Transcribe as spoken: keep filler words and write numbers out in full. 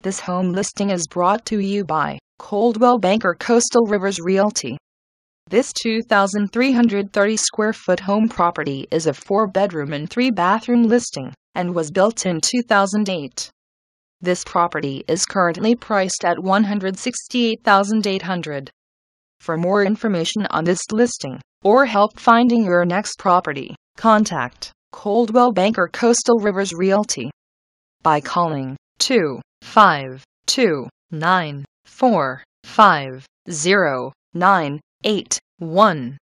This home listing is brought to you by Coldwell Banker Coastal Rivers Realty. This two thousand three hundred thirty square foot home property is a four bedroom and three bathroom listing and was built in two thousand eight. This property is currently priced at one hundred sixty-eight thousand eight hundred dollars. For more information on this listing or help finding your next property, contact Coldwell Banker Coastal Rivers Realty by calling two five two, nine four five zero, nine eight one.